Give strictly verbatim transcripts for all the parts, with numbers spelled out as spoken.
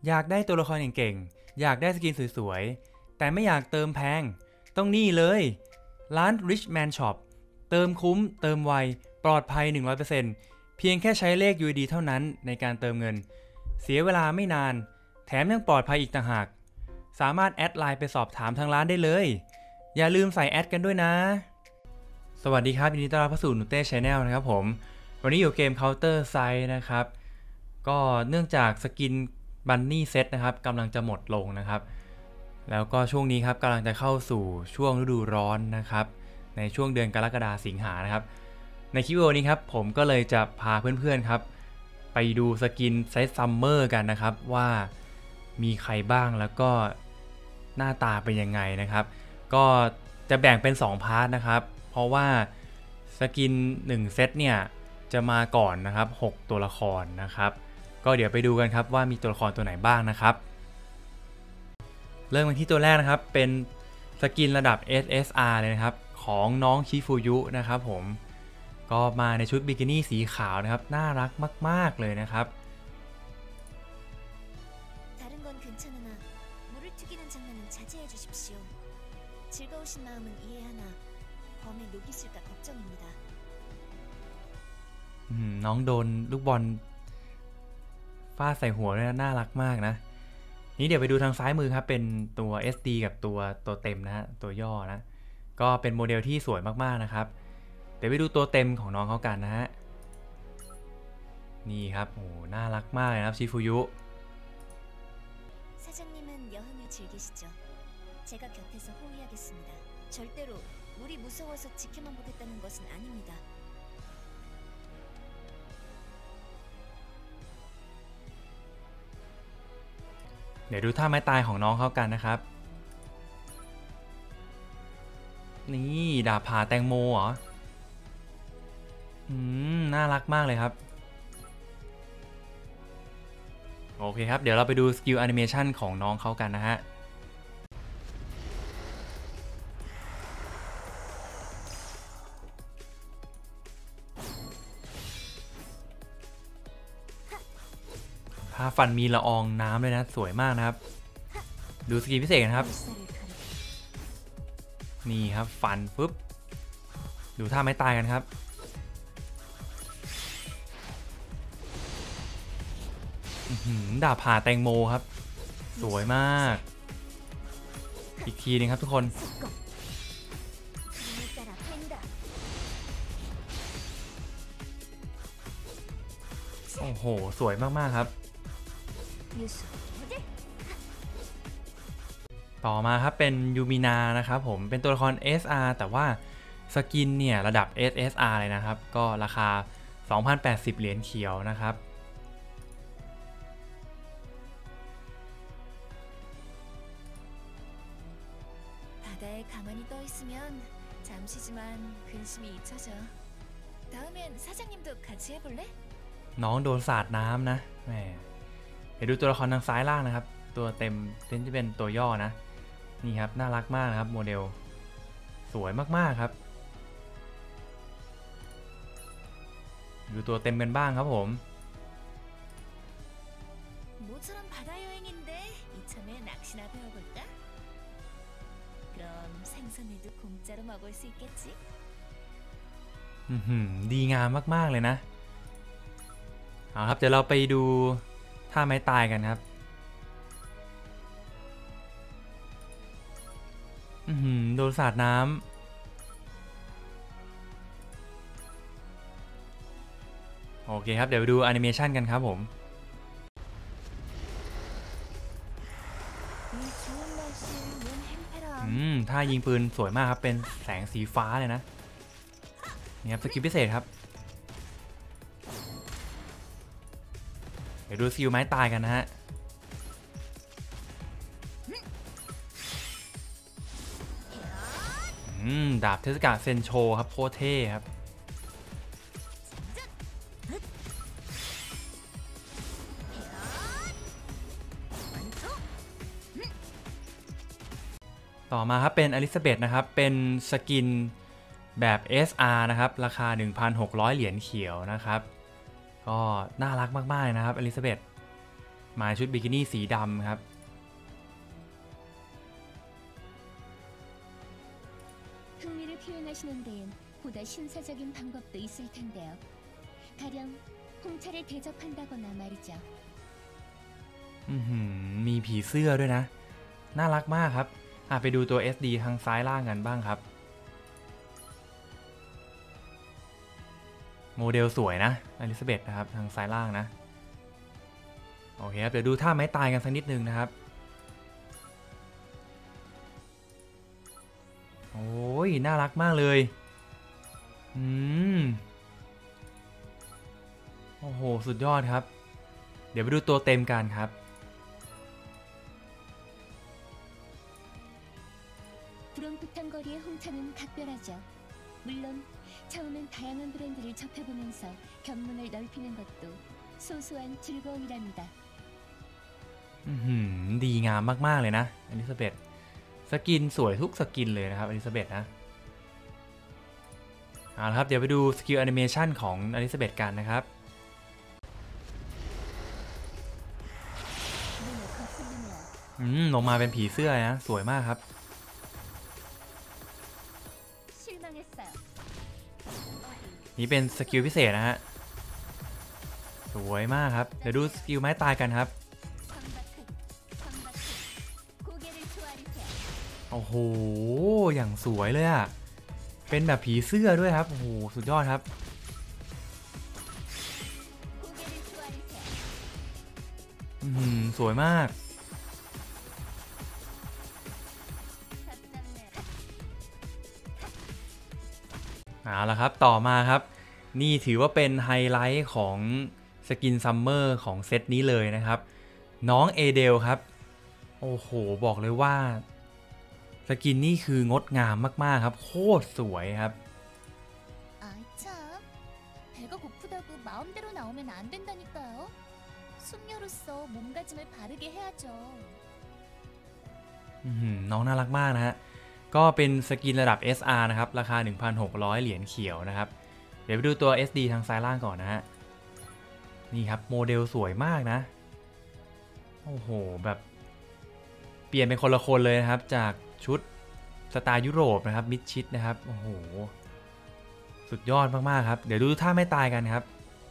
อยากได้ตัวละครเก่งๆอยากได้สกินสวยๆแต่ไม่อยากเติมแพงต้องนี่เลยร้าน Richman Shop เติมคุ้มเติมไวปลอดภัย หนึ่งร้อยเปอร์เซ็นต์ เพียงแค่ใช้เลข ยู ไอ ดี เท่านั้นในการเติมเงินเสียเวลาไม่นานแถมยังปลอดภัยอีกต่างหากสามารถแอดไลน์ไปสอบถามทางร้านได้เลยอย่าลืมใส่แอดกันด้วยนะสวัสดีครับยินดีต้อนรับเข้าสู่นูเต้ Channel นะครับผมวันนี้อยู่เกม Counter Strike นะครับก็เนื่องจากสกินบันนี่เซตนะครับกำลังจะหมดลงนะครับแล้วก็ช่วงนี้ครับกำลังจะเข้าสู่ช่วงฤดูร้อนนะครับในช่วงเดือนกรกฎาคมสิงหานะครับในคลิปวิดีโอนี้ครับผมก็เลยจะพาเพื่อนๆครับไปดูสกินเซตซัมเมอร์กันนะครับว่ามีใครบ้างแล้วก็หน้าตาเป็นยังไงนะครับก็จะแบ่งเป็นสองพาร์ทนะครับเพราะว่าสกินหนึ่งเซตเนี่ยจะมาก่อนนะครับหกตัวละครนะครับก็เดี๋ยวไปดูกันครับว่ามีตัวละครตัวไหนบ้างนะครับเริ่มกันที่ตัวแรกนะครับเป็นสกินระดับ เอส เอส อาร์ เลยนะครับของน้องชิฟูยุนะครับผมก็มาในชุดบิกินี่สีขาวนะครับน่ารักมากๆเลยนะครับน้องโดนลูกบอลฟาดใส่หัวเนี่ยน่ารักมากนะนี้เดี๋ยวไปดูทางซ้ายมือครับเป็นตัว เอส ดี กับตัวตัวเต็มนะฮะตัวย่อนะก็เป็นโมเดลที่สวยมากๆนะครับเดี๋ยวไปดูตัวเต็มของน้องเขากันนะฮะนี่ครับโอ้น่ารักมากเลยครับชิฟูยุเดี๋ยวดูท่าไม้ตายของน้องเขากันนะครับนี่ดาบผ่าแตงโมเหรออืมน่ารักมากเลยครับโอเคครับเดี๋ยวเราไปดูสกิลแอนิเมชันของน้องเขากันนะฮะผ้าฟันมีละอองน้ำเลยนะสวยมากนะครับดูสกิลพิเศษนะครับนี่ครับฟันปุ๊บดูท่าไม้ตายกันครับดาบผ่าแตงโมครับสวยมากอีกทีนึงครับทุกคนโอ้โหสวยมากๆครับต่อมาครับเป็นยูมินานะครับผมเป็นตัวละคร เอส อาร์ แต่ว่าสกินเนี่ยระดับ เอส เอส อาร์ เลยนะครับก็ราคา สองพันแปดสิบ เหรียญเขียวนะครับน้องโดนสาดน้ำนะแหมเดี๋ยวดูตัวละครทางซ้ายล่างนะครับตัวเต็มเต็มที่เป็นตัวย่อนะนี่ครับน่ารักมากนะครับโมเดลสวยมากๆครับดูตัวเต็มกันบ้างครับผมดีงามมากๆเลยนะเอาครับเดี๋ยวเราไปดูท่าไม้ตายกันครับโดนสาดน้ำโอเคครับเดี๋ยวไปดูแอนิเมชันกันครับผมอืมท่ายิงปืนสวยมากครับเป็นแสงสีฟ้าเลยนะนี่ครับสกิลพิเศษครับเดี๋ยวดูสกิลไม้ตายกันนะฮะดาบเทศกาลเซนโชครับโคตรเท่ครับต่อมาครับเป็นอลิซาเบธนะครับเป็นสกินแบบ เอส อาร์ นะครับราคา หนึ่งพันหกร้อย เหรียญเขียวนะครับก็น่ารักมากๆเลยนะครับอลิซาเบธมาชุดบิกินี่สีดำครับอืมีผีเสื้อด้วยนะน่ารักมากครับอ่ะไปดูตัว เอส ดี ทางซ้ายล่างกันบ้างครับโมเดลสวยนะอลิซาเบธนะครับทางซ้ายล่างนะโอเคครับเดี๋ยวดูท่าไม้ตายกันสักนิดนึงนะครับโอ้ยน่ารักมากเลยอืมโอ้โหสุดยอดครับเดี๋ยวไปดูตัวเต็มกันครับดีงามมากๆเลยนะอลิซาเบธสกินสวยทุกสกินเลยนะครับอลิซาเบธนะเอาละครับเดี๋ยวไปดูสกิลแอนิเมชันของอลิซาเบธกันนะครับอืมลงมาเป็นผีเสื้อนะสวยมากครับนี่เป็นสกิลพิเศษนะฮะสวยมากครับเดี๋ยวดูสกิลไม้ตายกันครับโอ้โหอย่างสวยเลยอะเป็นแบบผีเสื้อด้วยครับโอ้โหสุดยอดครับอืมสวยมากเอาละครับต่อมาครับนี่ถือว่าเป็นไฮไลท์ของสกินซัมเมอร์ของเซตนี้เลยนะครับน้องเอเดลครับโอ้โหบอกเลยว่าสกินนี่คืองดงามมากๆครับโคตรสวยครับน้องน่ารักมากนะฮะก็เป็นสกินระดับ เอส อาร์ นะครับราคา หนึ่งพันหกร้อย เหรียญเขียวนะครับเดี๋ยวไปดูตัว เอส ดี ทางซ้ายล่างก่อนนะฮะนี่ครับโมเดลสวยมากนะโอ้โหแบบเปลี่ยนเป็นคนละคนเลยนะครับจากชุดสไตล์ยุโรปนะครับมิดชิดนะครับโอ้โหสุดยอดมากๆครับเดี๋ยวดูท่าไม่ตายกันครับ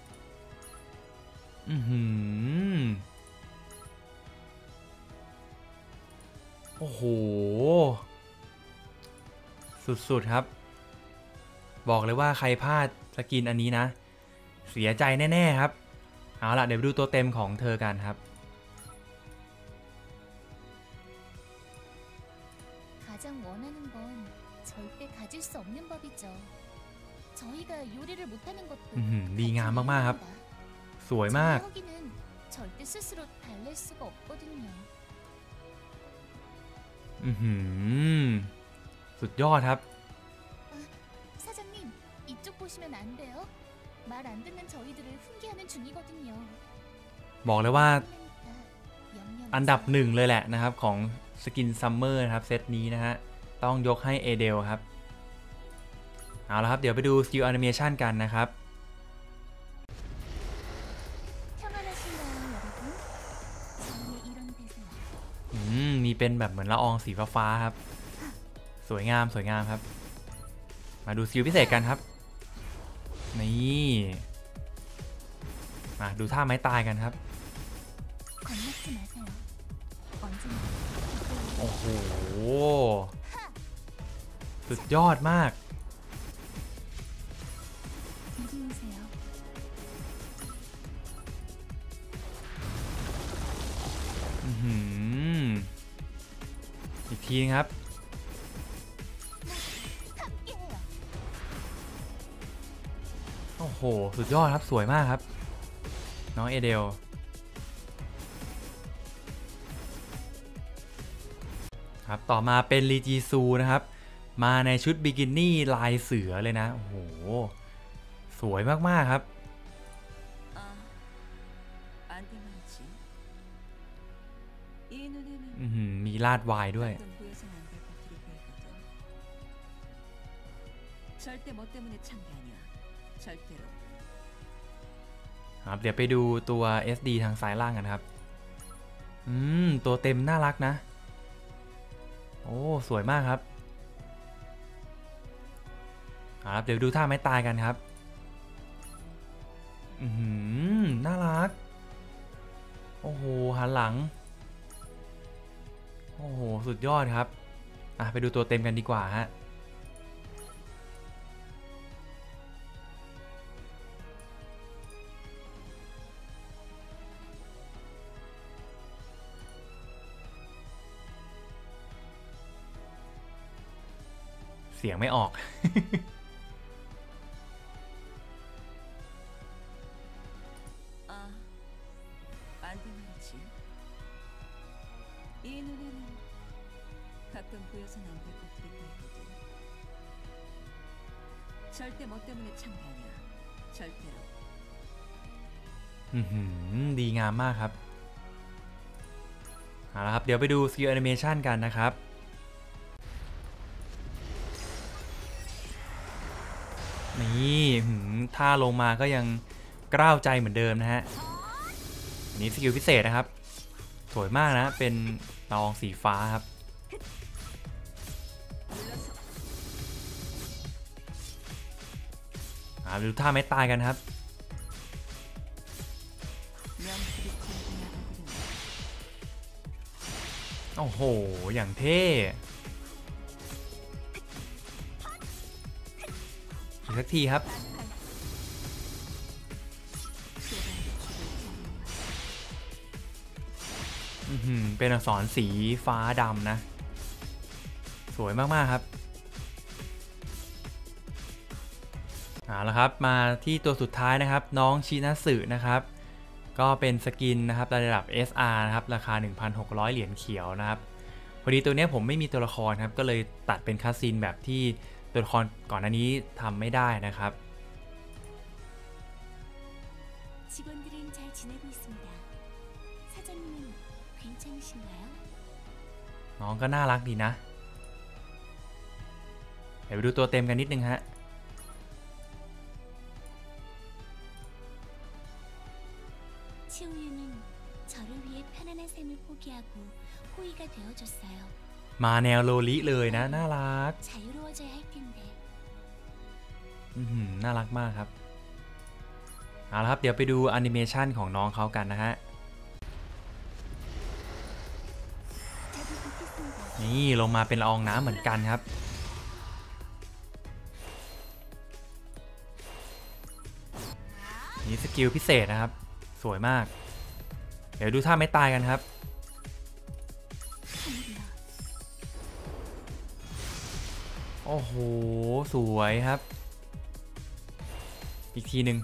อือหือโอ้โหสุดๆครับบอกเลยว่าใครพลาดสกินอันนี้นะเสียใจแน่ๆครับเอาล่ะเดี๋ยวดูตัวเต็มของเธอกันครับดีงามมากๆครับสวยมากอือหือสุดยอดครับบอกเลยว่าอันดับหนึ่งเลยแหละนะครับของสกินซัมเมอร์นะครับเซตนี้นะฮะต้องยกให้เอเดลครับเอาละครับเดี๋ยวไปดูสกิลแอนิเมชันกันนะครับมีเป็นแบบเหมือนละอองสีฟ้าๆครับสวยงามสวยงามครับมาดูสกิลพิเศษกันครับนี่มาดูท่าไม้ตายกันครับโอ้โหสุดยอดมากอีกทีครับโอ้โหสุดยอดครับสวยมากครับน้องเอเดลครับต่อมาเป็นลีจีซูนะครับมาในชุดบิกินี่ลายเสือเลยนะโอ้โหสวยมากๆครับมีลาดวายด้วยครับเดี๋ยวไปดูตัว เอส ดี ทางซ้ายล่างกันครับอืมตัวเต็มน่ารักนะโอ้สวยมากครับครับเดี๋ยวดูท่าไม้ตายกันครับอืมน่ารักโอ้โหหันหลังโอ้โหสุดยอดครับอ่ะไปดูตัวเต็มกันดีกว่าฮะเสียงไม่ออก 아, 안 돼 말이지. 이 눈에는 가끔 보여선 안 될 것들이 보이거든. 절대 뭐 때문에 찬 게 아니야. 절대로. อือหือดีงามมากครับเอาละครับเดี๋ยวไปดูสกิลแอนิเมชันกันนะครับนี่ท่าลงมาก็ยังกล้าวใจเหมือนเดิมนะฮะอันนี้สกิลพิเศษนะครับสวยมากนะเป็นละอองสีฟ้าครับดูท่าไม้ตายกันครับโอ้โหอย่างเท่อีกสักทีครับเป็นอักษรสีฟ้าดำนะสวยมากๆครับเอาละครับมาที่ตัวสุดท้ายนะครับน้องชินัสึนะครับก็เป็นสกินนะครับระดับ เอส อาร์ นะครับราคา หนึ่งพันหกร้อย เหรียญเขียวนะครับพอดีตัวนี้ผมไม่มีตัวละครครับก็เลยตัดเป็นคัสซีนแบบที่ตัวละครก่อนหน้านี้ทำไม่ได้นะครับน้องก็น่ารักดีนะเดี๋ยวไปดูตัวเต็มกันนิดนึงฮะมาแนวโลลิเลยนะน่ารักอืมน่ารักมากครับเอาละครับเดี๋ยวไปดูแอนิเมชันของน้องเขากันนะฮะนี่ลงมาเป็นละอองน้ำเหมือนกันครับนี่สกิลพิเศษนะครับสวยมากเดี๋ยวดูท่าไม่ตายกันครับโอ้โหสวยครับอีกทีหนึ่ง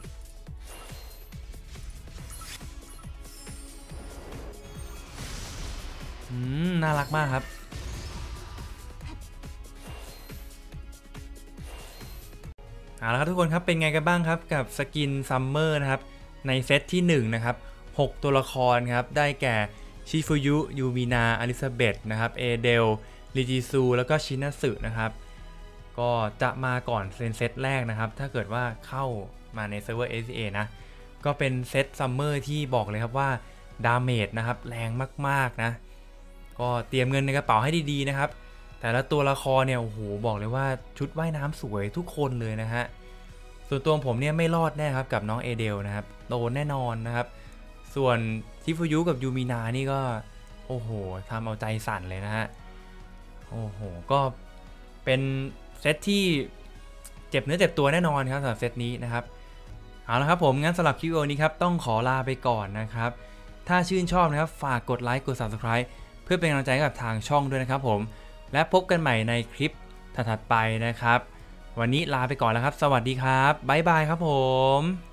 อืมน่ารักมากครับเอาละครับทุกคนครับเป็นไงกันบ้างครับกับสกินซัมเมอร์นะครับในเซตที่หนึ่งนะครับหกตัวละครครับได้แก่ชิฟุยุยูมินาอลิซาเบธนะครับเอเดลลิจิซูแล้วก็ชินัสึนะครับก็จะมาก่อนเซนเซตแรกนะครับถ้าเกิดว่าเข้ามาในเซิร์ฟเวอร์ เอ ซี เอ นะก็เป็นเซตซัมเมอร์ที่บอกเลยครับว่าดาเมจนะครับแรงมากๆนะก็เตรียมเงินในกระเป๋าให้ดีๆนะครับแต่ละตัวละครเนี่ยโอ้โหบอกเลยว่าชุดว่ายน้ำสวยทุกคนเลยนะฮะส่วนตัวผมเนี่ยไม่รอดแน่ครับกับน้องเอเดลนะครับโดนแน่นอนนะครับส่วนชิฟุยุกับยูมินานี่ก็โอ้โหทำเอาใจสั่นเลยนะฮะโอ้โหก็เป็นเซตที่เจ็บเนื้อเจ็บตัวแน่นอนครับสำหรับเซตนี้นะครับเอาละครับผมงั้นสำหรับคลิปวิดีโอนี้ครับต้องขอลาไปก่อนนะครับถ้าชื่นชอบนะครับฝากกดไลค์กด ซับสไครบ์ เพื่อเป็นกำลังใจกับทางช่องด้วยนะครับผมและพบกันใหม่ในคลิปถัดๆไปนะครับวันนี้ลาไปก่อนแล้วครับสวัสดีครับบ๊ายบายครับผม